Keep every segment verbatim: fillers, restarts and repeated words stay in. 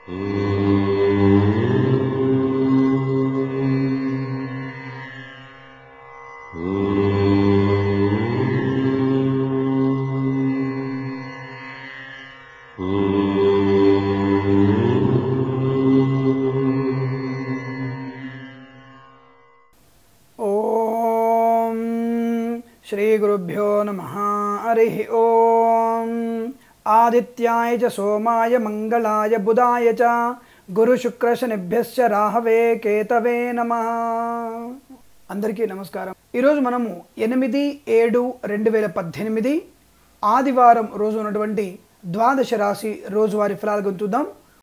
श्री गुरुभ्यो नमः। हरिः ओम। आदित्याय च सोमाय मंगलाय बुधाय च गुरु शुक्र शनिभ्यश्च राहवे केतवे नमः। अंदरिकी नमस्कारं। ई रोजु मनमु ఎనిమిది ఏడు రెండు వేల పద్దెనిమిది ఆదివారం రోజు ఉన్నటువంటి ద్వాదశ రాశి రోజువారీ ఫలాలను చూద్దాం।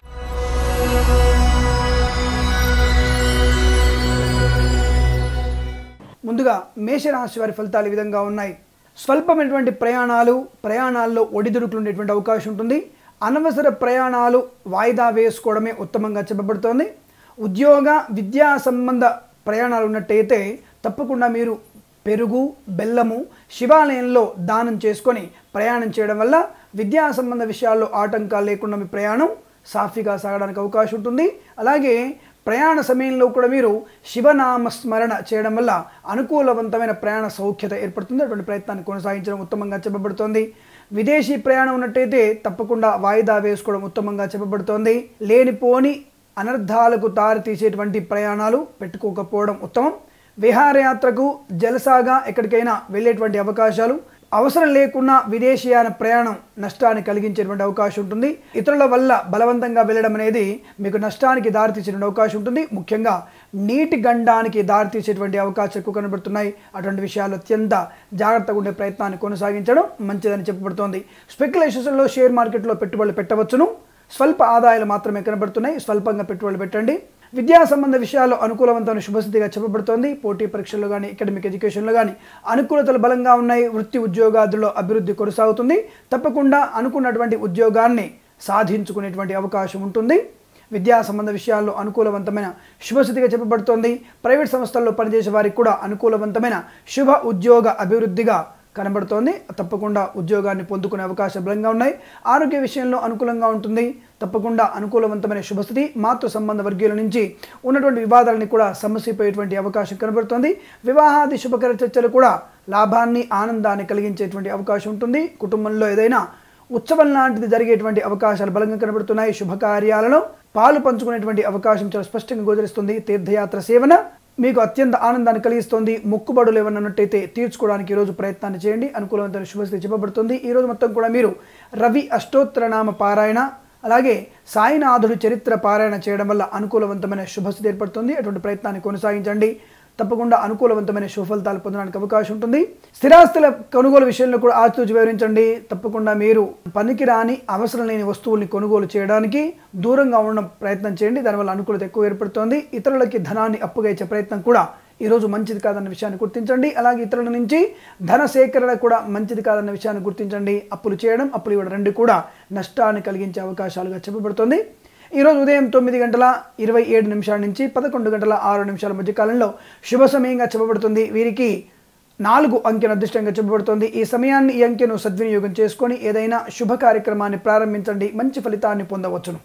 ముందుగా మేషరాశి వారి ఫలితాలు ఈ విధంగా ఉన్నాయి। స్వల్పమైనటువంటి ప్రయాణాలు ప్రయాణాల్లో ఒడిదుడుకులు ఉండేటువంటి అవకాశం ఉంటుంది। అనవసర ప్రయాణాలు వాయిదా వేసుకోవడమే ఉత్తమంగా చెప్పబడుతోంది। ఉద్యోగ విద్యా సంబంధ ప్రయాణాలు ఉన్నట్టయితే తప్పకుండా మీరు పెరుగు బెల్లము శివాలయంలో దానం చేసుకొని ప్రయాణం చేయడం వల్ల విద్యా సంబంధ విషయాల్లో ఆటంకాలు లేకుండా మీ ప్రయాణం సాఫీగా సాగడానికి అవకాశం ఉంటుంది। అలాగే ప్రయాణ సమయంలో కూడా మీరు శివనామ స్మరణ చేయడం వల్ల అనుకూలవంతమైన ప్రయాణ సౌఖ్యత ఏర్పడుతుంది। అటువంటి ప్రయత్నాన్ని కొనసాగించడం ఉత్తమంగా చెప్పబడుతోంది। విదేశీ ప్రయాణం ఉన్నట్టయితే తప్పకుండా వాయిదా వేసుకోవడం ఉత్తమంగా చెప్పబడుతోంది। లేనిపోని అనర్థాలకు దారితీసేటువంటి ప్రయాణాలు పెట్టుకోకపోవడం ఉత్తమం। విహారయాత్రకు జలసాగా ఎక్కడికైనా వెళ్ళేటువంటి అవకాశాలు అవసరం లేకుండా విదేశీయాన ప్రయాణం నష్టాన్ని కలిగించేటువంటి అవకాశం ఉంటుంది। ఇతరుల వల్ల బలవంతంగా వెళ్ళడం అనేది మీకు నష్టానికి దారితీసేటువంటి అవకాశం ఉంటుంది। ముఖ్యంగా నీటి గండానికి దారితీసేటువంటి అవకాశాలు ఎక్కువ కనబడుతున్నాయి। అటువంటి విషయాలు అత్యంత జాగ్రత్తగా ఉండే ప్రయత్నాన్ని కొనసాగించడం మంచిదని చెప్పబడుతోంది। స్పెక్యులేషన్స్లో షేర్ మార్కెట్లో పెట్టుబడులు పెట్టవచ్చును। స్వల్ప ఆదాయాలు మాత్రమే కనబడుతున్నాయి। స్వల్పంగా పెట్టుబడులు పెట్టండి। విద్యా సంబంధ విషయాల్లో అనుకూలవంతమైన శుభస్థితిగా చెప్పబడుతోంది। పోటీ పరీక్షల్లో కానీ అకాడమిక్ ఎడ్యుకేషన్లో కానీ అనుకూలతలు బలంగా ఉన్నాయి। వృత్తి ఉద్యోగాదుల్లో అభివృద్ధి కొనసాగుతుంది। తప్పకుండా అనుకున్నటువంటి ఉద్యోగాన్ని సాధించుకునేటువంటి అవకాశం ఉంటుంది। విద్యా సంబంధ విషయాల్లో అనుకూలవంతమైన శుభస్థితిగా చెప్పబడుతోంది। ప్రైవేట్ సంస్థల్లో పనిచేసే వారికి కూడా అనుకూలవంతమైన శుభ ఉద్యోగ అభివృద్ధిగా కనబడుతోంది। తప్పకుండా ఉద్యోగాన్ని పొందుకునే అవకాశాలు బలంగా ఉన్నాయి। ఆరోగ్య విషయంలో అనుకూలంగా ఉంటుంది। తప్పకుండా అనుకూలవంతమైన శుభస్థితి। మాతృ సంబంధ వర్గీయుల నుంచి ఉన్నటువంటి వివాదాలని కూడా సమస్యపోయేటువంటి అవకాశం కనబడుతోంది। వివాహాది శుభకర చర్చలు కూడా లాభాన్ని ఆనందాన్ని కలిగించేటువంటి అవకాశం ఉంటుంది। కుటుంబంలో ఏదైనా ఉత్సవం లాంటిది జరిగేటువంటి అవకాశాలు బలంగా కనబడుతున్నాయి। శుభకార్యాలలో పాలు పంచుకునేటువంటి అవకాశం చాలా స్పష్టంగా గోచరిస్తుంది। తీర్థయాత్ర సేవన మీకు అత్యంత ఆనందాన్ని కలిగిస్తుంది। మొక్కుబడులు ఏమన్నా ఉన్నట్టయితే తీర్చుకోవడానికి ఈరోజు ప్రయత్నాన్ని చేయండి। అనుకూలవంతమైన శుభస్థితి చెప్పబడుతుంది। ఈరోజు మొత్తం కూడా మీరు రవి అష్టోత్తరనామ పారాయణ అలాగే సాయినాథుడి చరిత్ర పారాయణ చేయడం వల్ల అనుకూలవంతమైన శుభస్థితి ఏర్పడుతుంది। అటువంటి ప్రయత్నాన్ని కొనసాగించండి। తప్పకుండా అనుకూలవంతమైన శుభ ఫలితాలు పొందడానికి అవకాశం ఉంటుంది। స్థిరాస్తుల కొనుగోలు విషయంలో కూడా ఆచితూచి వివరించండి। తప్పకుండా మీరు పనికిరాని అవసరం లేని వస్తువుల్ని కొనుగోలు చేయడానికి దూరంగా ఉండడం ప్రయత్నం చేయండి। దానివల్ల అనుకూలత ఎక్కువ ఏర్పడుతుంది। ఇతరులకి ధనాన్ని అప్పుగా ఇచ్చే ప్రయత్నం కూడా ఈరోజు మంచిది కాదన్న విషయాన్ని గుర్తించండి। అలాగే ఇతరుల నుంచి ధన సేకరణ కూడా మంచిది కాదన్న విషయాన్ని గుర్తించండి। అప్పులు చేయడం అప్పులు ఇవ్వడం రెండు కూడా నష్టాన్ని కలిగించే అవకాశాలుగా చెప్పబడుతుంది। ఈరోజు ఉదయం తొమ్మిది గంటల ఇరవై ఏడు నిమిషాల నుంచి పదకొండు గంటల ఆరు నిమిషాల మధ్య కాలంలో శుభ సమయంగా చెప్పబడుతుంది। వీరికి నాలుగు అంకెను అదృష్టంగా చెప్పబడుతుంది। ఈ సమయాన్ని ఈ అంకెను సద్వినియోగం చేసుకొని ఏదైనా శుభ కార్యక్రమాన్ని ప్రారంభించండి। మంచి ఫలితాన్ని పొందవచ్చును।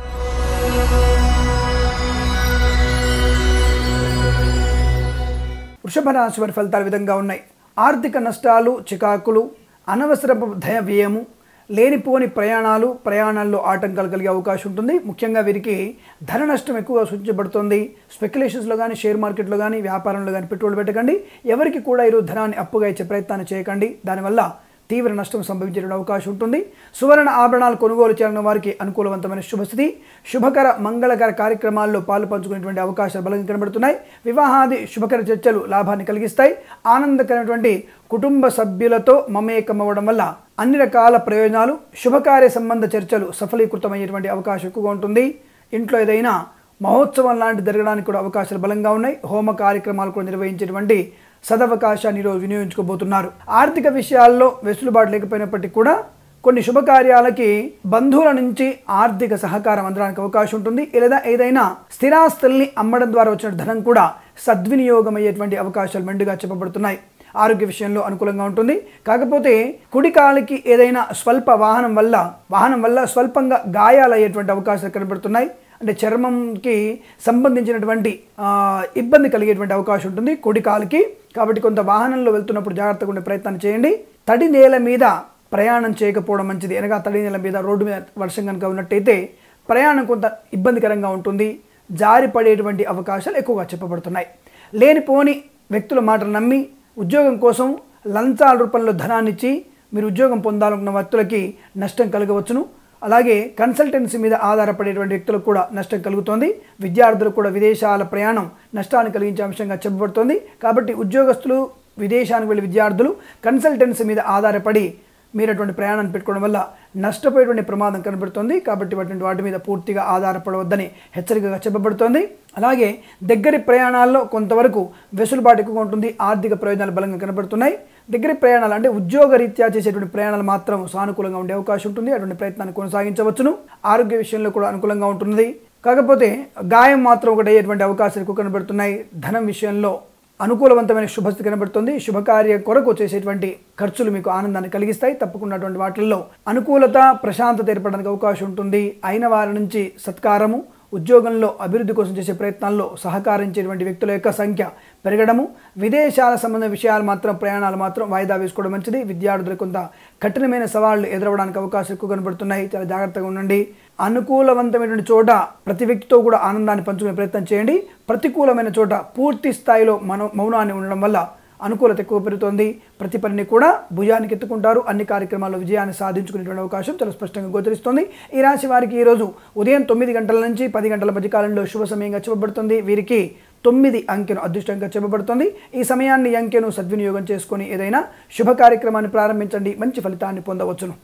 వృషభ రాశి వారి ఫలితాలు విధంగా ఉన్నాయి। ఆర్థిక నష్టాలు చికాకులు అనవసరపు ధయ వ్యయము లేనిపోని ప్రయాణాలు ప్రయాణాల్లో ఆటంకాలు కలిగే అవకాశం ఉంటుంది। ముఖ్యంగా వీరికి ధన నష్టం ఎక్కువగా సూచించబడుతుంది। స్పెక్యులేషన్స్లో కానీ షేర్ మార్కెట్లో కానీ వ్యాపారంలో కానీ పెట్టుబడులు పెట్టకండి। ఎవరికి కూడా ఈరోజు ధనాన్ని అప్పుగా ఇచ్చే ప్రయత్నాన్ని చేయకండి। దానివల్ల తీవ్ర నష్టం సంభవించే అవకాశం ఉంటుంది। సువర్ణ ఆభరణాలు కొనుగోలు చేయాలన్న వారికి అనుకూలవంతమైన శుభస్థితి। శుభకర మంగళకర కార్యక్రమాల్లో పాలు పంచుకునేటువంటి అవకాశాలు బలంగా కనబడుతున్నాయి। వివాహాది శుభకర చర్చలు లాభాన్ని కలిగిస్తాయి। ఆనందకరమైనటువంటి కుటుంబ సభ్యులతో మమేకమవ్వడం వల్ల అన్ని రకాల ప్రయోజనాలు శుభకార్య సంబంధ చర్చలు సఫలీకృతమయ్యేటువంటి అవకాశం ఎక్కువగా ఉంటుంది। ఇంట్లో ఏదైనా మహోత్సవం లాంటి జరగడానికి కూడా అవకాశాలు బలంగా ఉన్నాయి। హోమ కార్యక్రమాలు కూడా నిర్వహించేటువంటి సదవకాశాన్ని ఈరోజు వినియోగించుకోబోతున్నారు। ఆర్థిక విషయాల్లో వెసులుబాటు లేకపోయినప్పటికీ కూడా కొన్ని శుభకార్యాలకి బంధువుల నుంచి ఆర్థిక సహకారం అందడానికి అవకాశం ఉంటుంది। లేదా ఏదైనా స్థిరాస్తుల్ని అమ్మడం ద్వారా వచ్చిన ధనం కూడా సద్వినియోగం అయ్యేటువంటి అవకాశాలు మెండుగా చెప్పబడుతున్నాయి। ఆరోగ్య విషయంలో అనుకూలంగా ఉంటుంది. కాకపోతే కుడి కాలికి ఏదైనా స్వల్ప వాహనం వల్ల వాహనం వల్ల స్వల్పంగా గాయాలు అయ్యేటువంటి అవకాశాలు కనబడుతున్నాయి. అంటే చర్మంకి సంబంధించినటువంటి ఇబ్బంది కలిగేటువంటి అవకాశం ఉంటుంది కుడి కాలికి. కాబట్టి కొంత వాహనంలో వెళ్తున్నప్పుడు జాగ్రత్తగా ఉండే ప్రయత్నం చేయండి. తడి నేల మీద ప్రయాణం చేయకపోవడం మంచిది. అనగా తడి నేల మీద రోడ్డు మీద వర్షం కనుక ఉన్నట్టయితే ప్రయాణం కొంత ఇబ్బందికరంగా ఉంటుంది. జారి పడేటువంటి అవకాశాలు ఎక్కువగా చెప్పబడుతున్నాయి. లేనిపోని వ్యక్తుల మాటలు నమ్మి ఉద్యోగం కోసం లంచాల రూపంలో ధనాన్ని ఇచ్చి మీరు ఉద్యోగం పొందాలనుకున్న వ్యక్తులకి నష్టం కలగవచ్చును. అలాగే కన్సల్టెన్సీ మీద ఆధారపడేటువంటి వ్యక్తులకు కూడా నష్టం కలుగుతుంది. విద్యార్థులకు కూడా విదేశాల ప్రయాణం నష్టాన్ని కలిగించే అంశంగా చెప్పబడుతుంది. కాబట్టి ఉద్యోగస్తులు, విదేశానికి వెళ్ళే విద్యార్థులు కన్సల్టెన్సీ మీద ఆధారపడి మీరు అటువంటి ప్రయాణాన్ని పెట్టుకోవడం వల్ల నష్టపోయేటువంటి ప్రమాదం కనబడుతుంది. కాబట్టి అటువంటి వాటి మీద పూర్తిగా ఆధారపడవద్దని హెచ్చరికగా చెప్పబడుతోంది. అలాగే దగ్గరి ప్రయాణాల్లో కొంతవరకు వెసులుబాటు ఎక్కువగా ఉంటుంది. ఆర్థిక ప్రయోజనాలు బలంగా కనబడుతున్నాయి. దగ్గర ప్రయాణాలు అంటే ఉద్యోగ రీత్యా చేసేటువంటి ప్రయాణాలు మాత్రం సానుకూలంగా ఉండే అవకాశం ఉంటుంది. అటువంటి ప్రయత్నాన్ని కొనసాగించవచ్చును. ఆరోగ్య విషయంలో కూడా అనుకూలంగా ఉంటుంది. కాకపోతే గాయం మాత్రం ఒకటి అయ్యేటువంటి అవకాశాలు ఎక్కువ కనబడుతున్నాయి. ధనం విషయంలో అనుకూలవంతమైన శుభస్థితి కనబడుతుంది. శుభకార్య కొరకు చేసేటువంటి ఖర్చులు మీకు ఆనందాన్ని కలిగిస్తాయి. తప్పకుండా వాటిల్లో అనుకూలత, ప్రశాంతత ఏర్పడడానికి అవకాశం ఉంటుంది. అయిన వారి నుంచి సత్కారము, ఉద్యోగంలో అభివృద్ధి కోసం చేసే ప్రయత్నాల్లో సహకరించేటువంటి వ్యక్తుల యొక్క సంఖ్య పెరగడము, విదేశాల సంబంధ విషయాలు మాత్రం ప్రయాణాలు మాత్రం వాయిదా వేసుకోవడం మంచిది. విద్యార్థులకు కొంత కఠినమైన సవాళ్లు ఎదురవడానికి అవకాశం ఎక్కువ కనబడుతున్నాయి. చాలా జాగ్రత్తగా ఉండండి. అనుకూలవంతమైనటువంటి చోట ప్రతి వ్యక్తితో కూడా ఆనందాన్ని పంచుకునే ప్రయత్నం చేయండి. ప్రతికూలమైన చోట పూర్తి స్థాయిలో మన మౌనాన్ని ఉండడం వల్ల అనుకూలత ఎక్కువ పెరుగుతోంది. ప్రతి పనిని కూడా భుజానికి ఎత్తుకుంటారు. అన్ని కార్యక్రమాల్లో విజయాన్ని సాధించుకునేటువంటి అవకాశం చాలా స్పష్టంగా గోచరిస్తుంది. ఈ రాశి వారికి ఈరోజు ఉదయం తొమ్మిది గంటల నుంచి పది గంటల మధ్య కాలంలో శుభ సమయంగా చెప్పబడుతుంది. వీరికి తొమ్మిది అంకెను అదృష్టంగా చెప్పబడుతుంది. ఈ సమయాన్ని అంకెను సద్వినియోగం చేసుకొని ఏదైనా శుభ కార్యక్రమాన్ని ప్రారంభించండి. మంచి ఫలితాన్ని పొందవచ్చును.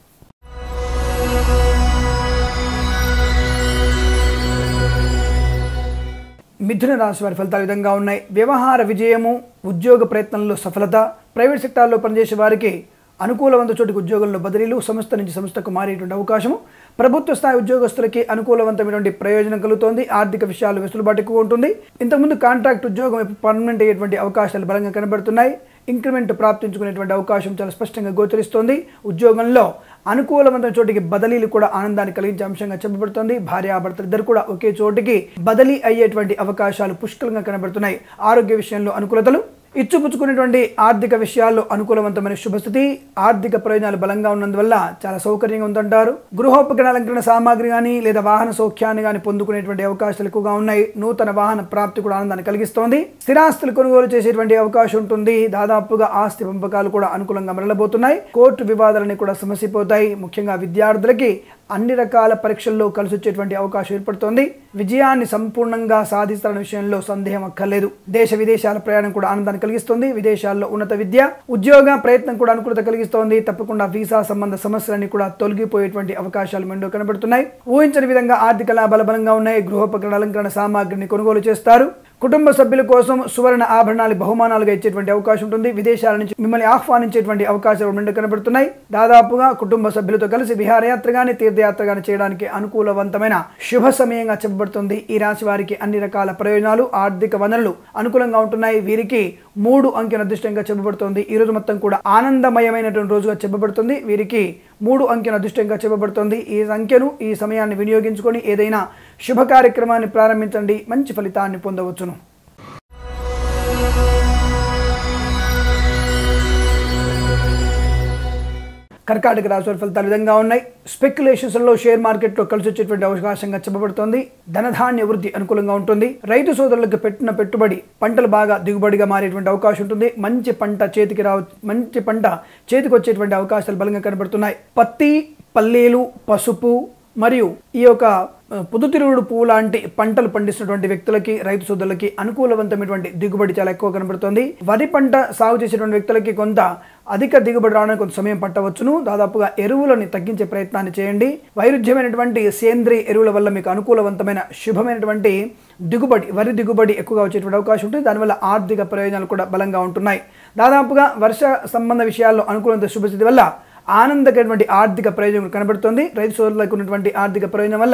మిథున రాశి వారి ఫలితాలు విధంగా ఉన్నాయి. వ్యవహార విజయము, ఉద్యోగ ప్రయత్నంలో సఫలత, ప్రైవేట్ సెక్టార్లో పనిచేసే వారికి అనుకూలవంత చోటికి ఉద్యోగంలో బదిలీలు, సంస్థ నుంచి సంస్థకు మారేటువంటి అవకాశము, ప్రభుత్వ స్థాయి ఉద్యోగస్తులకి అనుకూలవంతమైనటువంటి ప్రయోజనం కలుగుతోంది. ఆర్థిక విషయాలు వెసులుబాటు ఎక్కువ ఉంటుంది. ఇంతకుముందు కాంట్రాక్ట్ ఉద్యోగం పర్మనెంట్ అయ్యేటువంటి అవకాశాలు బలంగా కనబడుతున్నాయి. ఇంక్రిమెంట్ ప్రాప్తించుకునేటువంటి అవకాశం చాలా స్పష్టంగా గోచరిస్తోంది. ఉద్యోగంలో అనుకూలవంతమైన చోటికి బదిలీలు కూడా ఆనందాన్ని కలిగించే అంశంగా చెప్పబడుతుంది. భార్యాభర్తలు ఇద్దరు కూడా ఒకే చోటికి బదిలీ అయ్యేటువంటి అవకాశాలు పుష్కలంగా కనబడుతున్నాయి. ఆరోగ్య విషయంలో అనుకూలతలు, ఇచ్చుపుచ్చుకునేటువంటి ఆర్థిక విషయాల్లో అనుకూలవంతమైన శుభస్థితి, ఆర్థిక ప్రయోజనాలు బలంగా ఉన్నందువల్ల చాలా సౌకర్యంగా ఉందంటారు. గృహోపకరణ అలంకరణ సామాగ్రి కానీ లేదా వాహన సౌఖ్యాన్ని కానీ పొందుకునేటువంటి అవకాశాలు ఎక్కువగా ఉన్నాయి. నూతన వాహన ప్రాప్తి కూడా ఆనందాన్ని కలిగిస్తోంది. స్థిరాస్తులు కొనుగోలు చేసేటువంటి అవకాశం ఉంటుంది. దాదాపుగా ఆస్తి పంపకాలు కూడా అనుకూలంగా మరలబోతున్నాయి. కోర్టు వివాదాలని కూడా సమసిపోతాయి. ముఖ్యంగా విద్యార్థులకి అన్ని రకాల పరీక్షల్లో కలిసి వచ్చేటువంటి అవకాశం ఏర్పడుతోంది. విజయాన్ని సంపూర్ణంగా సాధిస్తున్న విషయంలో సందేహం అక్కర్లేదు. దేశ విదేశాల ప్రయాణం కూడా ఆనందాన్ని కలిగిస్తుంది. విదేశాల్లో ఉన్నత విద్య, ఉద్యోగ ప్రయత్నం కూడా అనుకూలత కలిగిస్తోంది. తప్పకుండా వీసా సంబంధ సమస్యలన్నీ కూడా తొలగిపోయేటువంటి అవకాశాలు మెండు కనబడుతున్నాయి. ఊహించని విధంగా ఆర్థిక లాభాలు బలంగా ఉన్నాయి. గృహోపకరణ అలంకరణ సామాగ్రిని కొనుగోలు చేస్తారు. కుటుంబ సభ్యుల కోసం సువర్ణ ఆభరణాలు బహుమానాలుగా ఇచ్చేటువంటి అవకాశం ఉంటుంది. విదేశాల నుంచి మిమ్మల్ని ఆహ్వానించేటువంటి అవకాశాలు మెండు కనబడుతున్నాయి. దాదాపుగా కుటుంబ సభ్యులతో కలిసి విహారయాత్ర గాని తీర్థయాత్ర గాని చేయడానికి అనుకూలవంతమైన శుభ సమయంగా చెప్పబడుతుంది. ఈ రాశి వారికి అన్ని రకాల ప్రయోజనాలు, ఆర్థిక వనరులు అనుకూలంగా ఉంటున్నాయి. వీరికి మూడు అంకెను అదృష్టంగా చెప్పబడుతుంది. ఈ రోజు మొత్తం కూడా ఆనందమయమైనటువంటి రోజుగా చెప్పబడుతుంది. వీరికి మూడు అంకెను అదృష్టంగా చెప్పబడుతుంది. ఈ సంఖ్యను, ఈ సమయాన్ని వినియోగించుకొని ఏదైనా శుభ కార్యక్రమాన్ని ప్రారంభించండి. మంచి ఫలితాన్ని పొందవచ్చును. కర్కాటక రాశి వారి ఫలితాలు విధంగా ఉన్నాయి. స్పెక్యులేషన్స్లో షేర్ మార్కెట్లో కలిసి వచ్చేటువంటి అవకాశంగా చెప్పబడుతోంది. ధనధాన్య వృద్ధి అనుకూలంగా ఉంటుంది. రైతు సోదరులకు పెట్టిన పెట్టుబడి పంటలు బాగా దిగుబడిగా మారేటువంటి అవకాశం ఉంటుంది. మంచి పంట చేతికి రావ మంచి పంట చేతికి వచ్చేటువంటి అవకాశాలు బలంగా కనబడుతున్నాయి. పత్తి, పల్లీలు, పసుపు మరియు ఈ యొక్క పొద్దుతిరుగుడు పువ్వు లాంటి పంటలు పండిస్తున్నటువంటి వ్యక్తులకి, రైతు సోదరులకి అనుకూలవంతమైనటువంటి దిగుబడి చాలా ఎక్కువ కనబడుతుంది. వరి పంట సాగు చేసేటువంటి వ్యక్తులకి కొంత అధిక దిగుబడి రావడానికి కొంత సమయం పట్టవచ్చును. దాదాపుగా ఎరువులని తగ్గించే ప్రయత్నాన్ని చేయండి. వైరుధ్యమైనటువంటి సేంద్రియ ఎరువుల వల్ల మీకు అనుకూలవంతమైన శుభమైనటువంటి దిగుబడి, వరి దిగుబడి ఎక్కువగా వచ్చేటువంటి అవకాశం ఉంటుంది. దానివల్ల ఆర్థిక ప్రయోజనాలు కూడా బలంగా ఉంటున్నాయి. దాదాపుగా వర్ష సంబంధ విషయాల్లో అనుకూలత శుభస్థితి వల్ల ఆనందకరమైనటువంటి ఆర్థిక ప్రయోజనం కనబడుతుంది. రైతు సోదరులకు ఉన్నటువంటి ఆర్థిక ప్రయోజనం వల్ల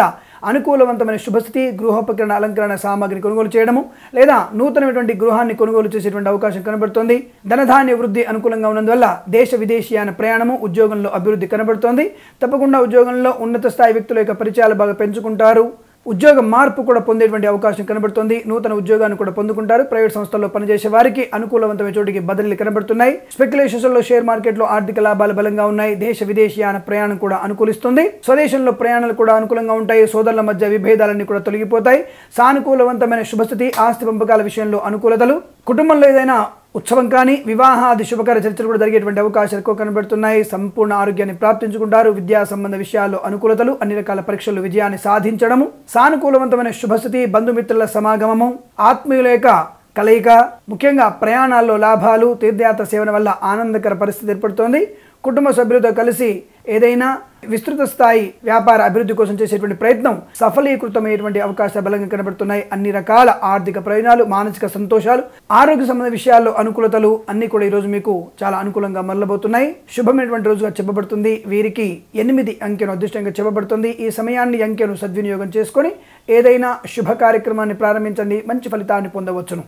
అనుకూలవంతమైన శుభస్థితి, గృహోపకరణ అలంకరణ సామాగ్రిని కొనుగోలు చేయడము లేదా నూతనమైనటువంటి గృహాన్ని కొనుగోలు చేసేటువంటి అవకాశం కనబడుతోంది. ధనధాన్య వృద్ధి అనుకూలంగా ఉన్నందువల్ల దేశ విదేశీయాన ప్రయాణము, ఉద్యోగంలో అభివృద్ధి కనబడుతోంది. తప్పకుండా ఉద్యోగంలో ఉన్నత స్థాయి వ్యక్తుల యొక్క పరిచయాలు బాగా పెంచుకుంటారు. ఉద్యోగ మార్పు కూడా పొందేటువంటి అవకాశం కనబడుతుంది. నూతన ఉద్యోగాన్ని కూడా పొందుకుంటారు. ప్రైవేట్ సంస్థల్లో పనిచేసే వారికి అనుకూలవంతమైన చోటికి బదిలీలు కనబడుతున్నాయి. స్పెక్యులేషన్స్ లో షేర్ మార్కెట్ లో ఆర్థిక లాభాలు బలంగా ఉన్నాయి. దేశ విదేశీయాన ప్రయాణం కూడా అనుకూలిస్తుంది. స్వదేశంలో ప్రయాణాలు కూడా అనుకూలంగా ఉంటాయి. సోదరుల మధ్య విభేదాలన్నీ కూడా తొలగిపోతాయి. సానుకూలవంతమైన శుభస్థితి, ఆస్తి పంపకాల విషయంలో అనుకూలతలు, కుటుంబంలో ఏదైనా ఉత్సవం కానీ వివాహాది శుభకర చర్చలు కూడా జరిగేటువంటి అవకాశాలు ఎక్కువ కనబడుతున్నాయి. సంపూర్ణ ఆరోగ్యాన్ని ప్రాప్తించుకుంటారు. విద్యా సంబంధ విషయాల్లో అనుకూలతలు, అన్ని రకాల పరీక్షల్లో విజయాన్ని సాధించడము, సానుకూలవంతమైన శుభస్థితి, బంధుమిత్రుల సమాగమము, ఆత్మీయుల యొక్క కలయిక, ముఖ్యంగా ప్రయాణాల్లో లాభాలు, తీర్థయాత్ర సేవన వల్ల ఆనందకర పరిస్థితి ఏర్పడుతోంది. కుటుంబ సభ్యులతో కలిసి ఏదైనా విస్తృత స్థాయి వ్యాపార అభివృద్ధి కోసం చేసేటువంటి ప్రయత్నం సఫలీకృతమయ్యేటువంటి అవకాశాలు బలంగా కనబడుతున్నాయి. అన్ని రకాల ఆర్థిక ప్రయోజనాలు, మానసిక సంతోషాలు, ఆరోగ్య సంబంధ విషయాల్లో అనుకూలతలు అన్ని కూడా ఈరోజు మీకు చాలా అనుకూలంగా మరలబోతున్నాయి. శుభమైనటువంటి రోజుగా చెప్పబడుతుంది. వీరికి ఎనిమిది అంకెను అదృష్టంగా చెప్పబడుతుంది. ఈ సమయాన్ని అంకెను సద్వినియోగం చేసుకొని ఏదైనా శుభ కార్యక్రమాన్ని ప్రారంభించండి. మంచి ఫలితాన్ని పొందవచ్చును.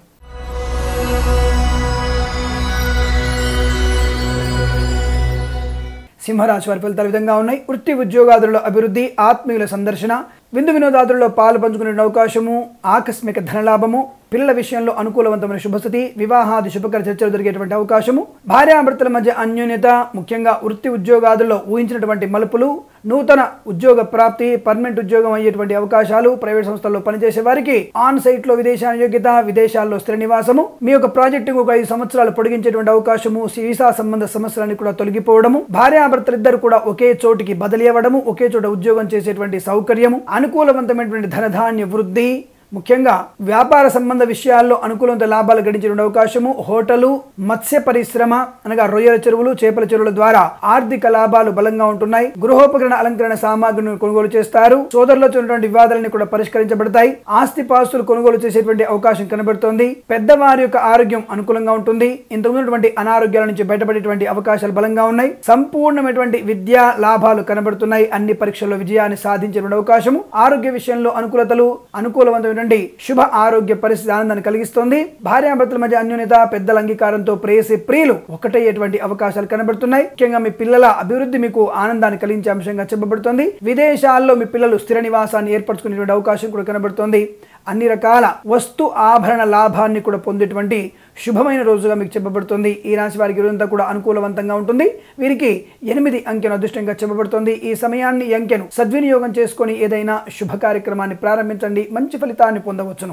సింహరాశి వారి ఫలితాలు విధంగా ఉన్నాయి. వృత్తి ఉద్యోగాదులలో అభివృద్ధి, ఆత్మీయుల సందర్శన, విందు వినోదాదుల్లో పాలు పంచుకునే అవకాశము, ఆకస్మిక ధనలాభము, పిల్లల విషయంలో అనుకూలవంతమైన శుభస్థితి, వివాహాది శుభకర చర్చలు జరిగేటువంటి అవకాశము, భార్యాభర్తల మధ్య అన్యోన్యత, ముఖ్యంగా వృత్తి ఉద్యోగాదుల్లో ఊహించినటువంటి మలుపులు, నూతన ఉద్యోగ ప్రాప్తి, పర్మనెంట్ ఉద్యోగం అయ్యేటువంటి అవకాశాలు, ప్రైవేట్ సంస్థల్లో పనిచేసే వారికి ఆన్ సైట్ లో విదేశాన యోగ్యత, విదేశాల్లో స్థిర నివాసము, మీ యొక్క ప్రాజెక్టు ఒక ఐదు సంవత్సరాలు పొడిగించేటువంటి అవకాశము, వీసా సంబంధ సమస్యలన్నీ కూడా తొలగిపోవడము, భార్యాభర్తలిద్దరు కూడా ఒకే చోటికి బదిలీ అవ్వడము, ఒకే చోట ఉద్యోగం చేసేటువంటి సౌకర్యము, అనుకూలవంతమైనటువంటి ధనధాన్య వృద్ధి, ముఖ్యంగా వ్యాపార సంబంధ విషయాల్లో అనుకూలంత లాభాలు గడించే అవకాశము, హోటలు, మత్స్య పరిశ్రమ అనగా రొయ్యల చెరువులు, చేపల చెరువుల ద్వారా ఆర్థిక లాభాలు బలంగా ఉంటున్నాయి. గృహోపకరణ అలంకరణ సామాగ్రిని కొనుగోలు చేస్తారు. సోదరులతో ఉన్నటువంటి వివాదాలని కూడా పరిష్కరించబడతాయి. ఆస్తి పాస్తులు కొనుగోలు చేసేటువంటి అవకాశం కనబడుతోంది. పెద్దవారి యొక్క ఆరోగ్యం అనుకూలంగా ఉంటుంది. ఇంతకుముందు అనారోగ్యాల నుంచి బయటపడేటువంటి అవకాశాలు బలంగా ఉన్నాయి. సంపూర్ణమైనటువంటి విద్యా లాభాలు కనబడుతున్నాయి. అన్ని పరీక్షల్లో విజయాన్ని సాధించేటువంటి అవకాశము, ఆరోగ్య విషయంలో అనుకూలతలు, అనుకూలవంతమైన శుభ ఆరోగ్య పరిస్థితి ఆనందాన్ని కలిగిస్తుంది. భార్యాభర్తల మధ్య అన్యోన్యత, పెద్దల అంగీకారంతో ప్రేయసి ప్రియులు ఒకటయ్యేటువంటి అవకాశాలు కనబడుతున్నాయి. ముఖ్యంగా మీ పిల్లల అభివృద్ధి మీకు ఆనందాన్ని కలిగించే అంశంగా చెప్పబడుతుంది. విదేశాల్లో మీ పిల్లలు స్థిర నివాసాన్ని ఏర్పరచుకునేటువంటి అవకాశం కూడా కనబడుతుంది. అన్ని రకాల వస్తు ఆభరణ లాభాన్ని కూడా పొందేటువంటి శుభమైన రోజుగా మీకు చెప్పబడుతుంది. ఈ రాశి వారికి రోజంతా కూడా అనుకూలవంతంగా ఉంటుంది. వీరికి ఎనిమిది అంకెను అదృష్టంగా చెప్పబడుతుంది. ఈ సమయాన్ని ఈ అంకెను సద్వినియోగం చేసుకొని ఏదైనా శుభ కార్యక్రమాన్ని ప్రారంభించండి. మంచి ఫలితాన్ని పొందవచ్చును.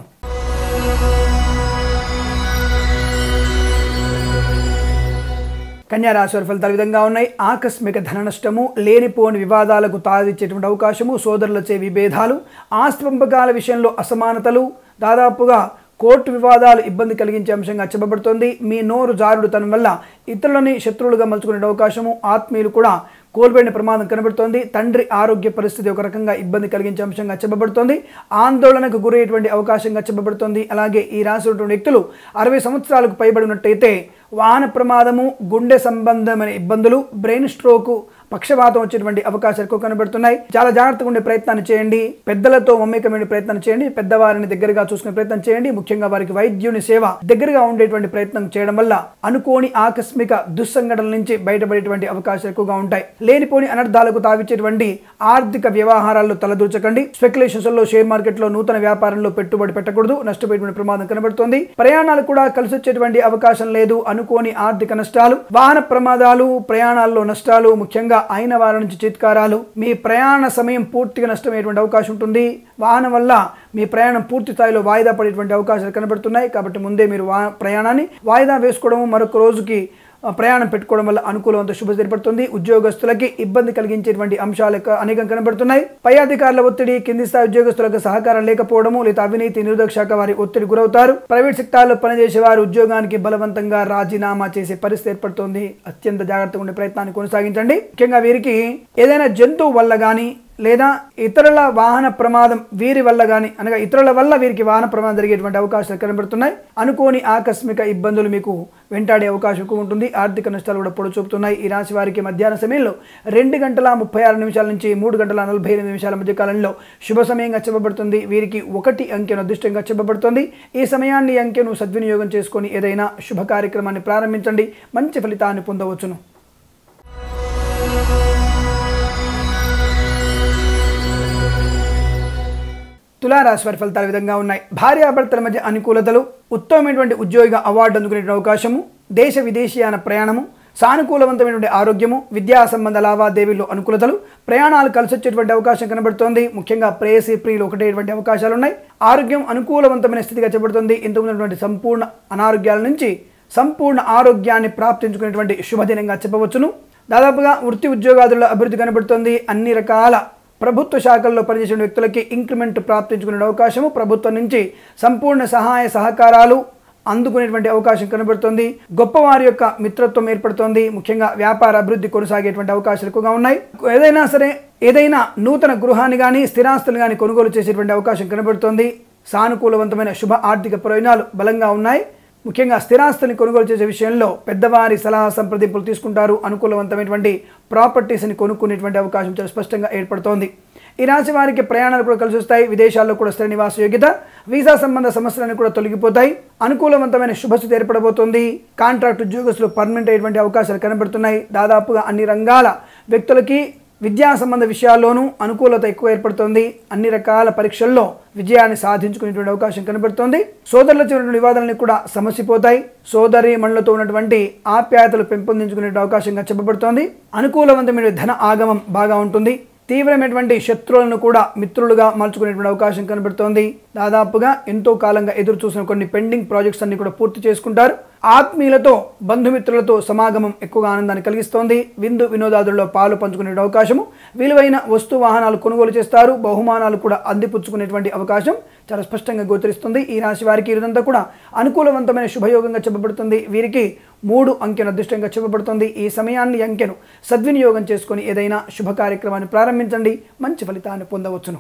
కన్యా రాశి వారి ఫలితాలు విధంగా ఉన్నాయి. ఆకస్మిక ధన నష్టము, లేనిపోని వివాదాలకు తాదిచ్చేటువంటి అవకాశము, సోదరులచే విభేదాలు, ఆస్తి పంపకాల విషయంలో అసమానతలు, దాదాపుగా కోర్టు వివాదాలు ఇబ్బంది కలిగించే అంశంగా చెప్పబడుతోంది. మీ నోరు జారుడుతనం వల్ల ఇతరులని శత్రువులుగా మలుచుకునే అవకాశము, ఆత్మీయులు కూడా కోల్పోయిన ప్రమాదం కనబడుతోంది. తండ్రి ఆరోగ్య పరిస్థితి ఒక రకంగా ఇబ్బంది కలిగించే అంశంగా చెప్పబడుతోంది. ఆందోళనకు గురయ్యేటువంటి అవకాశంగా చెప్పబడుతోంది. అలాగే ఈ రాశి ఉన్నటువంటి వ్యక్తులు అరవై సంవత్సరాలకు పైబడినట్టయితే వాహన ప్రమాదము, గుండె సంబంధమైన ఇబ్బందులు, బ్రెయిన్ స్ట్రోకు, పక్షవాతం వచ్చేటువంటి అవకాశాలు ఎక్కువ కనబడుతున్నాయి. చాలా జాగ్రత్తగా ఉండే ప్రయత్నాన్ని చేయండి. పెద్దలతో మమేకమైన ప్రయత్నం చేయండి. పెద్దవారిని దగ్గరగా చూసుకునే ప్రయత్నం చేయండి. ముఖ్యంగా వారికి వైద్యుని సేవ దగ్గరగా ఉండేటువంటి ప్రయత్నం చేయడం వల్ల అనుకోని ఆకస్మిక దుస్సంఘటనల నుంచి బయటపడేటువంటి అవకాశాలు ఎక్కువగా ఉంటాయి. లేనిపోని అనర్థాలకు తావిచ్చేటువంటి ఆర్థిక వ్యవహారాల్లో తలదూచకండి. స్పెక్యులేషన్స్ లో, షేర్ మార్కెట్ లో, నూతన వ్యాపారంలో పెట్టుబడి పెట్టకూడదు. నష్టపోయేటువంటి ప్రమాదం కనబడుతోంది. ప్రయాణాలు కూడా కలిసి వచ్చేటువంటి అవకాశం లేదు. అనుకోని ఆర్థిక నష్టాలు, వాహన ప్రమాదాలు, ప్రయాణాల్లో నష్టాలు, ముఖ్యంగా అయిన వారి నుంచి చిత్కారాలు, మీ ప్రయాణ సమయం పూర్తిగా నష్టమయ్యేటువంటి అవకాశం ఉంటుంది. వాహనం వల్ల మీ ప్రయాణం పూర్తి స్థాయిలో వాయిదా పడేటువంటి అవకాశాలు కనబడుతున్నాయి. కాబట్టి ముందే మీరు ప్రయాణాన్ని వాయిదా వేసుకోవడము, మరొక రోజుకి ప్రయాణం పెట్టుకోవడం వల్ల అనుకూలవంత శుభ ఏర్పడుతుంది. ఉద్యోగస్తులకి ఇబ్బంది కలిగించేటువంటి అంశాలు అనేకం కనబడుతున్నాయి. పై అధికారుల ఒత్తిడి, కింది స్థాయి ఉద్యోగస్తులకు సహకారం లేకపోవడము లేదా అవినీతి నిరోధక శాఖ వారి ఒత్తిడి గురవుతారు. ప్రైవేట్ సెక్టార్లో పనిచేసే వారు ఉద్యోగానికి బలవంతంగా రాజీనామా చేసే పరిస్థితి ఏర్పడుతుంది. అత్యంత జాగ్రత్తగా ఉండే ప్రయత్నాన్ని కొనసాగించండి. ముఖ్యంగా వీరికి ఏదైనా జంతువు వల్ల కానీ లేదా ఇతరుల వాహన ప్రమాదం వీరి వల్ల కానీ అనగా ఇతరుల వల్ల వీరికి వాహన ప్రమాదం జరిగేటువంటి అవకాశాలు కనబడుతున్నాయి. అనుకోని ఆకస్మిక ఇబ్బందులు మీకు వెంటాడే అవకాశం ఎక్కువ ఉంటుంది. ఆర్థిక నష్టాలు కూడా పొడి చూపుతున్నాయి. ఈ రాశి వారికి మధ్యాహ్న సమయంలో రెండు గంటల ముప్పై ఆరు నిమిషాల నుంచి మూడు గంటల నలభై ఎనిమిది నిమిషాల మధ్య కాలంలో శుభ సమయంగా చెప్పబడుతుంది. వీరికి ఒకటి అంకెను అదృష్టంగా చెప్పబడుతుంది. ఈ సమయాన్ని అంకెను సద్వినియోగం చేసుకొని ఏదైనా శుభ కార్యక్రమాన్ని ప్రారంభించండి, మంచి ఫలితాన్ని పొందవచ్చును. తులారాశి వారి ఫలితాలు విధంగా ఉన్నాయి. భార్యాభర్తల మధ్య అనుకూలతలు, ఉత్తమమైనటువంటి ఉద్యోగ అవార్డు అందుకునే అవకాశము, దేశ విదేశీయాన ప్రయాణము, సానుకూలవంతమైనటువంటి ఆరోగ్యము, విద్యా సంబంధ లావాదేవీలు అనుకూలతలు, ప్రయాణాలు కలిసి వచ్చేటువంటి అవకాశం కనబడుతోంది. ముఖ్యంగా ప్రేయసి ప్రియులు ఒకటేటువంటి అవకాశాలు ఉన్నాయి. ఆరోగ్యం అనుకూలవంతమైన స్థితిగా చెప్పబడుతుంది. ఇంతకుమున్నటువంటి సంపూర్ణ అనారోగ్యాల నుంచి సంపూర్ణ ఆరోగ్యాన్ని ప్రాప్తించుకునేటువంటి శుభదినంగా చెప్పవచ్చును. దాదాపుగా వృత్తి ఉద్యోగాదుల్లో అభివృద్ధి కనబడుతుంది. అన్ని రకాల ప్రభుత్వ శాఖల్లో పనిచేసిన వ్యక్తులకి ఇంక్రిమెంట్ ప్రాప్తించుకునే అవకాశము, ప్రభుత్వం నుంచి సంపూర్ణ సహాయ సహకారాలు అందుకునేటువంటి అవకాశం కనబడుతుంది. గొప్పవారి యొక్క మిత్రత్వం ఏర్పడుతోంది. ముఖ్యంగా వ్యాపార అభివృద్ధి కొనసాగేటువంటి అవకాశాలు ఎక్కువగా ఉన్నాయి. ఏదైనా సరే ఏదైనా నూతన గృహాన్ని కానీ స్థిరాస్తులు కానీ కొనుగోలు చేసేటువంటి అవకాశం కనబడుతోంది. సానుకూలవంతమైన శుభ ఆర్థిక ప్రయోజనాలు బలంగా ఉన్నాయి. ముఖ్యంగా స్థిరాస్తుని కొనుగోలు చేసే విషయంలో పెద్దవారి సలహా సంప్రదింపులు తీసుకుంటారు. అనుకూలవంతమైనటువంటి ప్రాపర్టీస్ని కొనుక్కునేటువంటి అవకాశం చాలా స్పష్టంగా ఏర్పడుతోంది. ఈ రాశి వారికి ప్రయాణాలు కూడా కలిసి వస్తాయి. విదేశాల్లో కూడా స్థిర నివాస యోగ్యత, వీసా సంబంధ సమస్యలను కూడా తొలగిపోతాయి. అనుకూలవంతమైన శుభస్థితి ఏర్పడబోతోంది. కాంట్రాక్ట్ ఉద్యోగస్తులు పర్మనెంట్ అయ్యేటువంటి అవకాశాలు కనబడుతున్నాయి. దాదాపుగా అన్ని రంగాల వ్యక్తులకి విద్యా సంబంధ విషయాల్లోనూ అనుకూలత ఎక్కువ ఏర్పడుతోంది. అన్ని రకాల పరీక్షల్లో విజయాన్ని సాధించుకునేటువంటి అవకాశం కనబడుతోంది. సోదరులతో ఉన్నటువంటి వివాదాలని కూడా సమసిపోతాయి. సోదరి మణులతో ఉన్నటువంటి ఆప్యాయతలు పెంపొందించుకునే అవకాశంగా చెప్పబడుతోంది. అనుకూలవంతమైన ధన ఆగమం బాగా ఉంటుంది. తీవ్రమైనటువంటి శత్రువులను కూడా మిత్రులుగా మలుచుకునేటువంటి అవకాశం కనబడుతోంది. దాదాపుగా ఎంతో కాలంగా ఎదురు చూసిన కొన్ని పెండింగ్ ప్రాజెక్ట్స్ అన్ని కూడా పూర్తి చేసుకుంటారు. ఆత్మీయులతో బంధుమిత్రులతో సమాగమం ఎక్కువగా ఆనందాన్ని కలిగిస్తోంది. విందు వినోదాదుల్లో పాలు పంచుకునే అవకాశము, విలువైన వస్తు వాహనాలు కొనుగోలు చేస్తారు. బహుమానాలు కూడా అందిపుచ్చుకునేటువంటి అవకాశం చాలా స్పష్టంగా గోచరిస్తుంది. ఈ రాశి వారికి ఇదంతా కూడా అనుకూలవంతమైన శుభయోగంగా చెప్పబడుతుంది. వీరికి మూడు అంకెను అదృష్టంగా చెప్పబడుతుంది. ఈ సమయాన్ని అంకెను సద్వినియోగం చేసుకొని ఏదైనా శుభ కార్యక్రమాన్ని ప్రారంభించండి, మంచి ఫలితాన్ని పొందవచ్చును.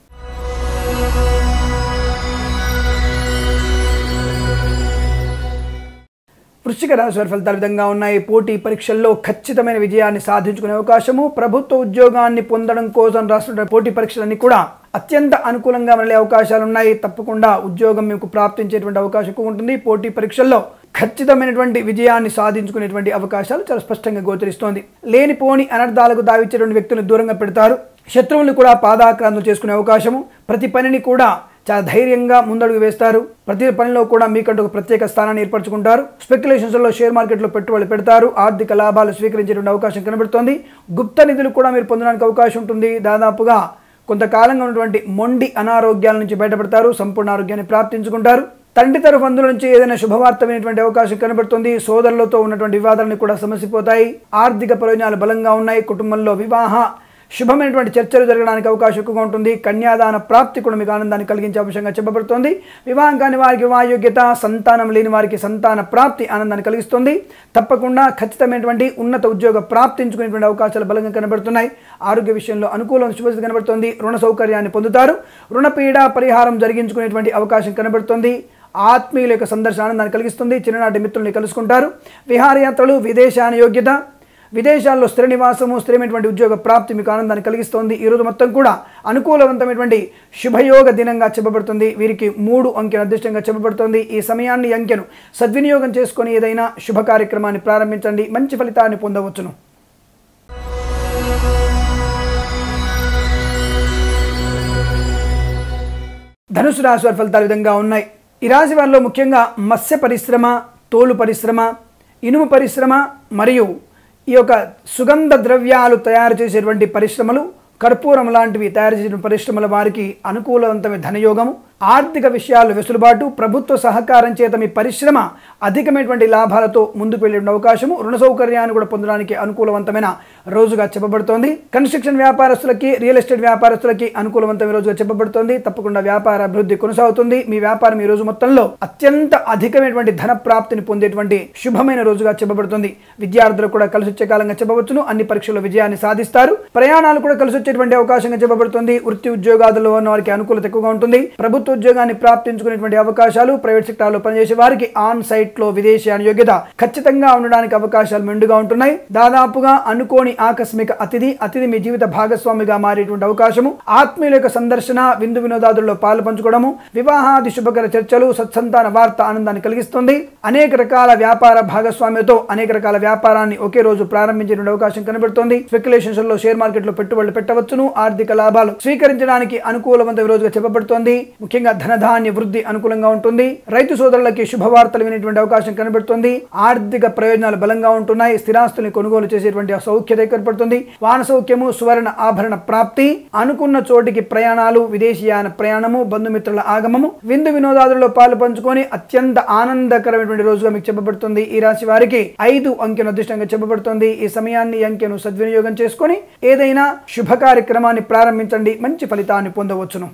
వృశ్చిక రాశి వారి ఫలితాలు విధంగా ఉన్నాయి. పోటీ పరీక్షల్లో ఖచ్చితమైన విజయాన్ని సాధించుకునే అవకాశము, ప్రభుత్వ ఉద్యోగాన్ని పొందడం కోసం రాష్ట్ర పోటీ పరీక్షలన్నీ కూడా అత్యంత అనుకూలంగా మళ్ళీ అవకాశాలు ఉన్నాయి. తప్పకుండా ఉద్యోగం మీకు ప్రాప్తించేటువంటి అవకాశం ఎక్కువ ఉంటుంది. పోటీ పరీక్షల్లో ఖచ్చితమైనటువంటి విజయాన్ని సాధించుకునేటువంటి అవకాశాలు చాలా స్పష్టంగా గోచరిస్తోంది. లేనిపోని అనర్థాలకు దావిచ్చేటువంటి వ్యక్తులను దూరంగా పెడతారు. శత్రువులను కూడా పాదాక్రాంతం చేసుకునే అవకాశము, ప్రతి పనిని కూడా చాలా ధైర్యంగా ముందడుగు వేస్తారు. ప్రతి పనిలో కూడా మీకంటూ ఒక ప్రత్యేక స్థానాన్ని ఏర్పరచుకుంటారు. స్పెక్యులేషన్స్లో షేర్ మార్కెట్లో పెట్టుబడులు పెడతారు. ఆర్థిక లాభాలు స్వీకరించేటువంటి అవకాశం కనబడుతోంది. గుప్త నిధులు కూడా మీరు పొందడానికి అవకాశం ఉంటుంది. దాదాపుగా కొంతకాలంగా ఉన్నటువంటి మొండి అనారోగ్యాల నుంచి బయటపడతారు. సంపూర్ణ ఆరోగ్యాన్ని ప్రాప్తించుకుంటారు. తండ్రి తరఫు బంధువుల నుంచి ఏదైనా శుభవార్త వినేటువంటి అవకాశం కనబడుతుంది. సోదరులతో ఉన్నటువంటి వివాదాలను కూడా సమసిపోతాయి. ఆర్థిక ప్రయోజనాలు బలంగా ఉన్నాయి. కుటుంబంలో వివాహ శుభమైనటువంటి చర్చలు జరగడానికి అవకాశం ఎక్కువగా ఉంటుంది. కన్యాదాన ప్రాప్తి కూడా మీకు ఆనందాన్ని కలిగించే అంశంగా చెప్పబడుతోంది. వివాహం కాని వారికి వివాహయోగ్యత, సంతానం లేని వారికి సంతాన ప్రాప్తి ఆనందాన్ని కలిగిస్తుంది. తప్పకుండా ఖచ్చితమైనటువంటి ఉన్నత ఉద్యోగ ప్రాప్తించుకునేటువంటి అవకాశాలు బలంగా కనబడుతున్నాయి. ఆరోగ్య విషయంలో అనుకూలం శుభస్థితి కనబడుతుంది. రుణ సౌకర్యాన్ని పొందుతారు. రుణపీడ పరిహారం జరిగించుకునేటువంటి అవకాశం కనబడుతుంది. ఆత్మీయుల యొక్క సందర్శన ఆనందాన్ని కలిగిస్తుంది. చిన్ననాటి మిత్రుల్ని కలుసుకుంటారు. విహారయాత్రలు, విదేశాన యోగ్యత, విదేశాల్లో స్థిర నివాసము, స్థిరమైనటువంటి ఉద్యోగ ప్రాప్తి మీకు ఆనందాన్ని కలిగిస్తోంది. ఈరోజు మొత్తం కూడా అనుకూలవంతమైనటువంటి శుభయోగ దినంగా చెప్పబడుతుంది. వీరికి మూడు అంకెను అదృష్టంగా చెప్పబడుతుంది. ఈ సమయాన్ని అంకెను సద్వినియోగం చేసుకొని ఏదైనా శుభ కార్యక్రమాన్ని ప్రారంభించండి, మంచి ఫలితాన్ని పొందవచ్చును. ధనుసు రాశి వారి ఫలితాలు విధంగా ఉన్నాయి. ఈ రాశి వారిలో ముఖ్యంగా మత్స్య పరిశ్రమ, తోలు పరిశ్రమ, ఇనుము పరిశ్రమ మరియు ఈ యొక్క సుగంధ ద్రవ్యాలు తయారు చేసేటువంటి పరిశ్రమలు, కర్పూరం లాంటివి తయారు చేసిన పరిశ్రమల వారికి అనుకూలవంతమైన ధనయోగము, ఆర్థిక విషయాలు వెసులుబాటు, ప్రభుత్వ సహకారం చేత మీ పరిశ్రమ అధికమైనటువంటి లాభాలతో ముందుకు వెళ్ళే అవకాశము, రుణ సౌకర్యాన్ని కూడా పొందడానికి అనుకూలవంతమైన రోజుగా చెప్పబడుతోంది. కన్స్ట్రక్షన్ వ్యాపారస్తులకి, రియల్ ఎస్టేట్ వ్యాపారస్తులకి అనుకూలవంతమైన రోజుగా చెప్పబడుతోంది. తప్పకుండా వ్యాపార అభివృద్ధి కొనసాగుతుంది. మీ వ్యాపారం ఈ రోజు మొత్తంలో అత్యంత అధికమైనటువంటి ధన ప్రాప్తిని పొందేటువంటి శుభమైన రోజుగా చెప్పబడుతుంది. విద్యార్థులకు కూడా కలిసి వచ్చే కాలంగా చెప్పవచ్చును. అన్ని పరీక్షల్లో విజయాన్ని సాధిస్తారు. ప్రయాణాలు కూడా కలిసి వచ్చేటువంటి అవకాశంగా చెప్పబడుతుంది. వృత్తి ఉద్యోగాల్లో ఉన్న వారికి అనుకూలత ఎక్కువగా ఉంటుంది. ప్రభుత్వ ఉద్యోగాన్ని ప్రాప్తించుకునేటువంటి అవకాశాలు, ప్రైవేట్ సెక్టార్లో పనిచేసే వారికి ఆన్ సైట్ లో విదేశీయాన యోగ్యత ఖచ్చితంగా ఉండడానికి అవకాశాలు మెండుగా ఉంటున్నాయి. దాదాపుగా అనుకోని ఆకస్మిక అతిథి అతిథి మీ జీవిత భాగస్వామిగా మారేటువంటి అవకాశము, ఆత్మీయుల యొక్క సందర్శన, విందు వినోదాదుల్లో పాలు పంచుకోవడము, వివాహాది శుభకర చర్చలు, సత్సంతాన వార్త ఆనందాన్ని కలిగిస్తుంది. అనేక రకాల వ్యాపార భాగస్వామ్యంతో అనేక రకాల వ్యాపారాన్ని ఒకే రోజు ప్రారంభించేటువంటి అవకాశం కనబడుతోంది. స్పెక్యులేషన్స్ లో షేర్ మార్కెట్ లో పెట్టుబడులు పెట్టవచ్చును. ఆర్థిక లాభాలు స్వీకరించడానికి అనుకూలవంతమైన రోజుగా చెప్పబడుతోంది. ముఖ్యంగా ధనధాన్య వృద్ధి అనుకూలంగా ఉంటుంది. రైతు సోదరులకి శుభవార్తలు వినేటువంటి అవకాశం కనబడుతుంది. ఆర్థిక ప్రయోజనాలు బలంగా ఉంటున్నాయి. స్థిరాస్తుల్ని కొనుగోలు చేసేటువంటి సౌఖ్యత ఏర్పడుతుంది. వాహన సౌఖ్యము, సువర్ణ ఆభరణ ప్రాప్తి, అనుకున్న చోటికి ప్రయాణాలు, విదేశీయాన ప్రయాణము, బంధుమిత్రుల ఆగమము, విందు వినోదాదుల్లో పాలు పంచుకొని అత్యంత ఆనందకరమైనటువంటి రోజుగా మీకు చెప్పబడుతుంది. ఈ రాశి వారికి ఐదు అంకెను అదృష్టంగా చెప్పబడుతుంది. ఈ సమయాన్ని అంకెను సద్వినియోగం చేసుకొని ఏదైనా శుభ కార్యక్రమాన్ని ప్రారంభించండి. మంచి ఫలితాన్ని పొందవచ్చును.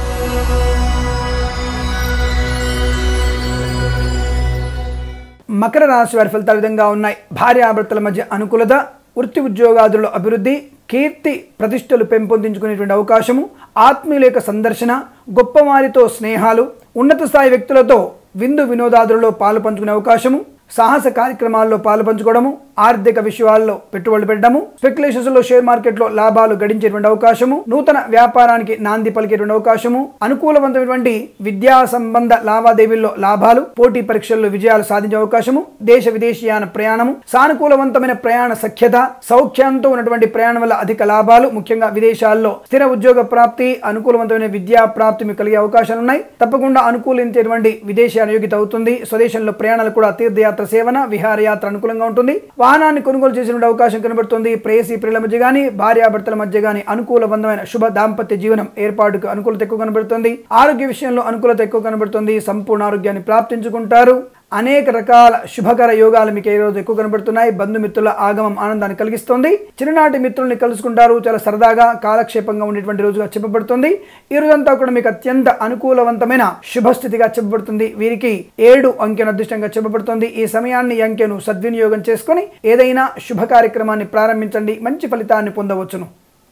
మకర రాశి వారి ఫలితాల విధంగా ఉన్నాయి. భార్యాభర్తల మధ్య అనుకూలత, వృత్తి ఉద్యోగాదుల్లో అభివృద్ధి, కీర్తి ప్రతిష్టలు పెంపొందించుకునేటువంటి అవకాశము, ఆత్మీయుల యొక్క సందర్శన, గొప్పవారితో స్నేహాలు, ఉన్నత స్థాయి వ్యక్తులతో విందు వినోదాదులలో పాలు పంచుకునే అవకాశము, సాహస కార్యక్రమాల్లో పాలు పంచుకోవడము, ఆర్థిక విషయాల్లో పెట్టుబడులు పెట్టడము, స్పెక్యులేషన్స్ లో షేర్ మార్కెట్ లో లాభాలు గడించేటువంటి అవకాశము, నూతన వ్యాపారానికి నాంది పలికేటువంటి అవకాశము, అనుకూలవంతమైనటువంటి విద్యా సంబంధ లావాదేవీల్లో లాభాలు, పోటీ పరీక్షల్లో విజయాలు సాధించే అవకాశము, దేశ విదేశీయాన ప్రయాణము, సానుకూలవంతమైన ప్రయాణ సఖ్యత, సౌఖ్యంతో ఉన్నటువంటి ప్రయాణం వల్ల అధిక లాభాలు, ముఖ్యంగా విదేశాల్లో స్థిర ఉద్యోగ ప్రాప్తి, అనుకూలవంతమైన విద్యా ప్రాప్తి మీకు కలిగే అవకాశాలు ఉన్నాయి. తప్పకుండా అనుకూలించేటువంటి విదేశీయాన యోగ్యత అవుతుంది. స్వదేశంలో ప్రయాణాలు కూడా తీర్థయాత్ర సేవన, విహారయాత్ర అనుకూలంగా ఉంటుంది. వాహనాన్ని కొనుగోలు చేసే అవకాశం కనబడుతుంది. ప్రేయసి ప్రియుల మధ్య గానీ, భార్యాభర్తల మధ్య గానీ అనుకూలవంతమైన శుభ దాంపత్య జీవనం ఏర్పాటుకు అనుకూలత ఎక్కువ కనబడుతుంది. ఆరోగ్య విషయంలో అనుకూలత ఎక్కువ కనబడుతుంది. సంపూర్ణ ఆరోగ్యాన్ని ప్రాప్తించుకుంటారు. అనేక రకాల శుభకర యోగాలు మీకు ఈ రోజు ఎక్కువ కనబడుతున్నాయి. బంధుమిత్రుల ఆగమం ఆనందాన్ని కలిగిస్తుంది. చిన్ననాటి మిత్రుల్ని కలుసుకుంటారు. చాలా సరదాగా కాలక్షేపంగా ఉండేటువంటి రోజుగా చెప్పబడుతుంది. ఈ రోజంతా కూడా మీకు అత్యంత అనుకూలవంతమైన శుభస్థితిగా చెప్పబడుతుంది. వీరికి ఏడు అంకెను అదృష్టంగా చెప్పబడుతుంది. ఈ సమయాన్ని అంకెను సద్వినియోగం చేసుకొని ఏదైనా శుభ కార్యక్రమాన్ని ప్రారంభించండి. మంచి ఫలితాన్ని పొందవచ్చును.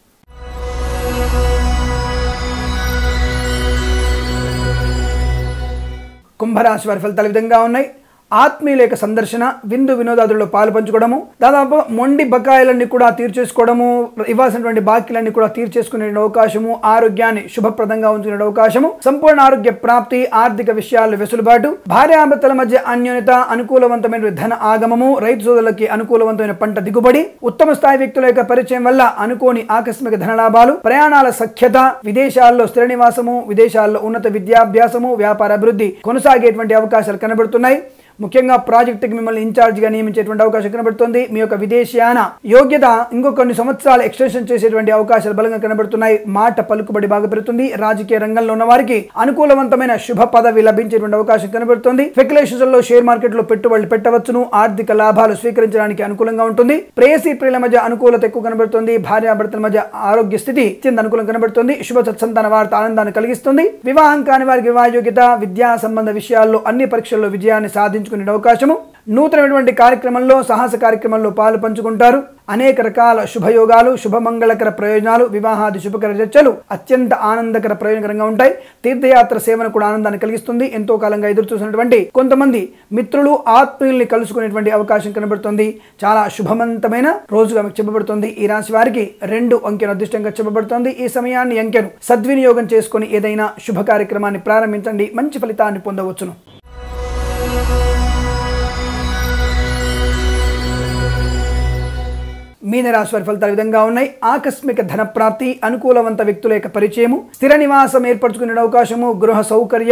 కుంభరాశి వారి ఫలితాలు విధంగా ఉన్నాయి. ఆత్మీయుల యొక్క సందర్శన, విందు వినోదాదుల్లో పాలు పంచుకోవడము, దాదాపు మొండి బకాయిలన్నీ కూడా తీర్చేసుకోవడము, ఇవ్వాల్సినటువంటి బాకీలన్నీ కూడా తీర్చేసుకునే అవకాశము, ఆరోగ్యాన్ని శుభప్రదంగా ఉంచుకునే అవకాశము, సంపూర్ణ ఆరోగ్య ప్రాప్తి, ఆర్థిక విషయాల్లో వెసులుబాటు, భార్యాభర్తల మధ్య అన్యోన్యత, అనుకూలవంతమైన ధన ఆగమము, రైతు సోదరులకి అనుకూలవంతమైన పంట దిగుబడి, ఉత్తమ స్థాయి వ్యక్తుల యొక్క పరిచయం వల్ల అనుకోని ఆకస్మిక ధనలాభాలు, ప్రయాణాల సఖ్యత, విదేశాల్లో స్థిర నివాసము, విదేశాల్లో ఉన్నత విద్యాభ్యాసము, వ్యాపార అభివృద్ధి కొనసాగేటువంటి అవకాశాలు కనబడుతున్నాయి. ముఖ్యంగా ప్రాజెక్టుకి మిమ్మల్ని ఇన్ఛార్జిగా నియమించేటువంటి అవకాశం కనబడుతుంది. మీ యొక్క విదేశీయాన యోగ్యత ఇంకో కొన్ని సంవత్సరాలు ఎక్స్టెన్షన్ చేసేటువంటి అవకాశాలు బలంగా కనబడుతున్నాయి. మాట పలుకుబడి బాగా పెరుగుతుంది. రాజకీయ రంగంలో ఉన్న వారికి అనుకూలవంతమైన శుభ పదవి లభించేటువంటి అవకాశం కనబడుతుంది. స్పెక్యులేషన్స్ లో షేర్ మార్కెట్ లో పెట్టుబడులు పెట్టవచ్చును. ఆర్థిక లాభాలు స్వీకరించడానికి అనుకూలంగా ఉంటుంది. ప్రేయసి ప్రియుల మధ్య అనుకూలత ఎక్కువ కనబడుతుంది. భార్యాభర్తల మధ్య ఆరోగ్య స్థితి అత్యంత అనుకూలంగా కనబడుతుంది. శుభ సత్సంతాన వార్త ఆనందాన్ని కలిగిస్తుంది. వివాహం కాని వారికి వివాహ యోగ్యత, విద్యా సంబంధ విషయాల్లో అన్ని పరీక్షల్లో విజయాన్ని సాధించు అవకాశము, నూతనమైనటువంటి కార్యక్రమంలో, సాహస కార్యక్రమంలో పాలు పంచుకుంటారు. అనేక రకాల శుభయోగాలు, శుభమంగళకర ప్రయోజనాలు, వివాహాది శుభకర చర్చలు అత్యంత ఆనందకర ప్రయోజనకరంగా ఉంటాయి. తీర్థయాత్ర సేవను కూడా ఆనందాన్ని కలిగిస్తుంది. ఎంతో కాలంగా ఎదురు చూసినటువంటి కొంతమంది మిత్రులు, ఆత్మీయుల్ని కలుసుకునేటువంటి అవకాశం కనబడుతుంది. చాలా శుభవంతమైన రోజుగా మీకు చెప్పబడుతుంది. ఈ రాశి వారికి రెండు అంకెను అదృష్టంగా చెప్పబడుతుంది. ఈ సమయాన్ని అంకెను సద్వినియోగం చేసుకుని ఏదైనా శుభ కార్యక్రమాన్ని ప్రారంభించండి. మంచి ఫలితాన్ని పొందవచ్చును. మీనరాశి వారి ఫలితాలు విధంగా ఉన్నాయి. ఆకస్మిక ధన ప్రాప్తి, అనుకూలవంత వ్యక్తుల యొక్క పరిచయము, స్థిర నివాసం ఏర్పరచుకునే అవకాశము, గృహ సౌకర్యము,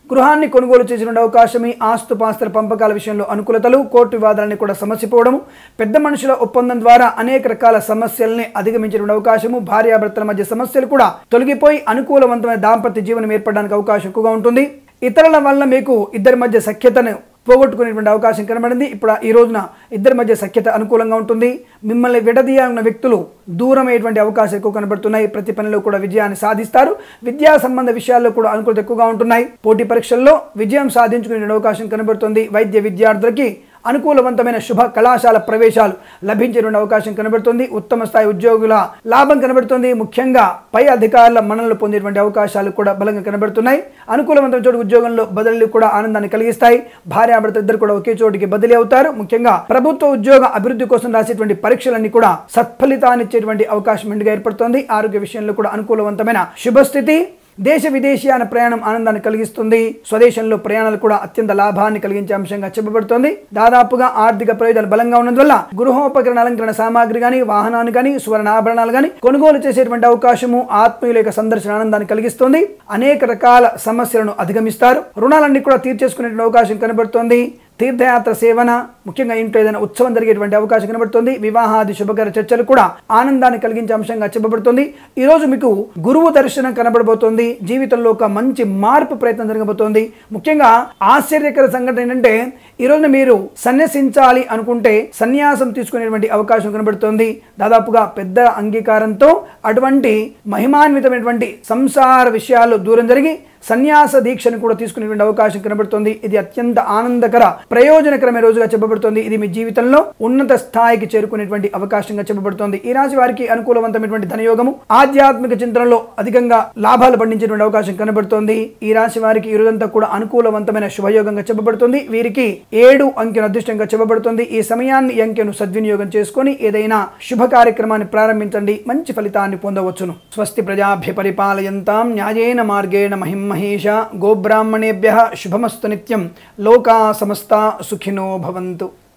గృహాన్ని కొనుగోలు చేసిన అవకాశం, ఆస్తుపాస్తుల పంపకాల విషయంలో అనుకూలతలు, కోర్టు వివాదాలని కూడా సమసిపోవడము, పెద్ద మనుషుల ఒప్పందం ద్వారా అనేక రకాల సమస్యల్ని అధిగమించిన అవకాశము, భార్యాభర్తల మధ్య సమస్యలు కూడా తొలగిపోయి అనుకూలవంతమైన దాంపత్య జీవనం ఏర్పడడానికి అవకాశం ఎక్కువగా ఉంటుంది. ఇతరుల వల్ల మీకు ఇద్దరి మధ్య సఖ్యతను పోగొట్టుకునేటువంటి అవకాశం కనబడింది. ఇప్పుడు ఈ రోజున ఇద్దరి మధ్య సఖ్యత అనుకూలంగా ఉంటుంది. మిమ్మల్ని విడదీయాలన్న వ్యక్తులు దూరం అయ్యేటువంటి అవకాశాలు ఎక్కువ కనబడుతున్నాయి. ప్రతి పనిలో కూడా విజయాన్ని సాధిస్తారు. విద్యా సంబంధ విషయాల్లో కూడా అనుకూలత ఎక్కువగా ఉంటున్నాయి. పోటీ పరీక్షల్లో విజయం సాధించుకునే అవకాశం కనబడుతుంది. వైద్య విద్యార్థులకి అనుకూలవంతమైన శుభ కళాశాల ప్రవేశాలు లభించేటువంటి అవకాశం కనబడుతుంది. ఉత్తమ స్థాయి ఉద్యోగుల లాభం కనబడుతుంది. ముఖ్యంగా పై అధికారుల మన్ననలు పొందేటువంటి అవకాశాలు కూడా బలంగా కనబడుతున్నాయి. అనుకూలవంతమైన చోటు ఉద్యోగంలో బదిలీలు కూడా ఆనందాన్ని కలిగిస్తాయి. భార్యాభర్త ఇద్దరు కూడా ఒకే చోటికి బదిలీ అవుతారు. ముఖ్యంగా ప్రభుత్వ ఉద్యోగ అభివృద్ధి కోసం రాసేటువంటి పరీక్షలన్నీ కూడా సత్ఫలితాన్ని ఇచ్చేటువంటి అవకాశం మెండుగా ఏర్పడుతోంది. ఆరోగ్య విషయంలో కూడా అనుకూలవంతమైన శుభస్థితి. దేశ విదేశీయాన ప్రయాణం ఆనందాన్ని కలిగిస్తుంది. స్వదేశంలో ప్రయాణాలు కూడా అత్యంత లాభాన్ని కలిగించే అంశంగా చెప్పబడుతోంది. దాదాపుగా ఆర్థిక ప్రయోజనాలు బలంగా ఉన్నందువల్ల గృహోపకరణ అలంకరణ సామాగ్రి కానీ, వాహనాన్ని కానీ, సువర్ణాభరణాలు కానీ కొనుగోలు చేసేటువంటి అవకాశము, ఆత్మీయుల యొక్క సందర్శన ఆనందాన్ని కలిగిస్తుంది. అనేక రకాల సమస్యలను అధిగమిస్తారు. రుణాలన్నీ కూడా తీర్చేసుకునేటువంటి అవకాశం కనబడుతోంది. తీర్థయాత్ర సేవన, ముఖ్యంగా ఇంట్లో ఏదైనా ఉత్సవం జరిగేటువంటి అవకాశం కనబడుతుంది. వివాహాది శుభకర చర్చలు కూడా ఆనందాన్ని కలిగించే అంశంగా చెప్పబడుతుంది. ఈ రోజు మీకు గురువు దర్శనం కనబడబోతోంది. జీవితంలో ఒక మంచి మార్పు ప్రయత్నం జరగబోతోంది. ముఖ్యంగా ఆశ్చర్యకర సంఘటన ఏంటంటే ఈ రోజున మీరు సన్యసించాలి అనుకుంటే సన్యాసం తీసుకునేటువంటి అవకాశం కనబడుతోంది. దాదాపుగా పెద్ద అంగీకారంతో అటువంటి మహిమాన్వితమైనటువంటి సంసార విషయాల్లో దూరం జరిగి సన్యాస దీక్షను కూడా తీసుకునేటువంటి అవకాశం కనబడుతుంది. ఇది అత్యంత ఆనందకర ప్రయోజనకరమైన రోజుగా చెప్పబడుతుంది. ఇది మీ జీవితంలో ఉన్నత స్థాయికి చేరుకునేటువంటి అవకాశంగా చెప్పబడుతుంది. ఈ రాశి వారికి అనుకూలవంతమైనటువంటి ధనయోగము, ఆధ్యాత్మిక చింతనలో అధికంగా లాభాలు పండించేటువంటి అవకాశం కనబడుతోంది. ఈ రాశి వారికి ఈ రోజంతా కూడా అనుకూలవంతమైన శుభయోగంగా చెప్పబడుతుంది. వీరికి ఏడు అంకెను అదృష్టంగా చెప్పబడుతుంది. ఈ సమయాన్ని ఈ అంకెను సద్వినియోగం చేసుకొని ఏదైనా శుభ కార్యక్రమాన్ని ప్రారంభించండి. మంచి ఫలితాన్ని పొందవచ్చును. స్వస్తి ప్రజాభ్య పరిపాలయంతాం న్యాయేన మార్గేణ మహిం మహేష గోబ్రాహ్మణేభ్యః శుభమస్తు నిత్యం. లోకా సమస్తా సుఖినో భవంతు.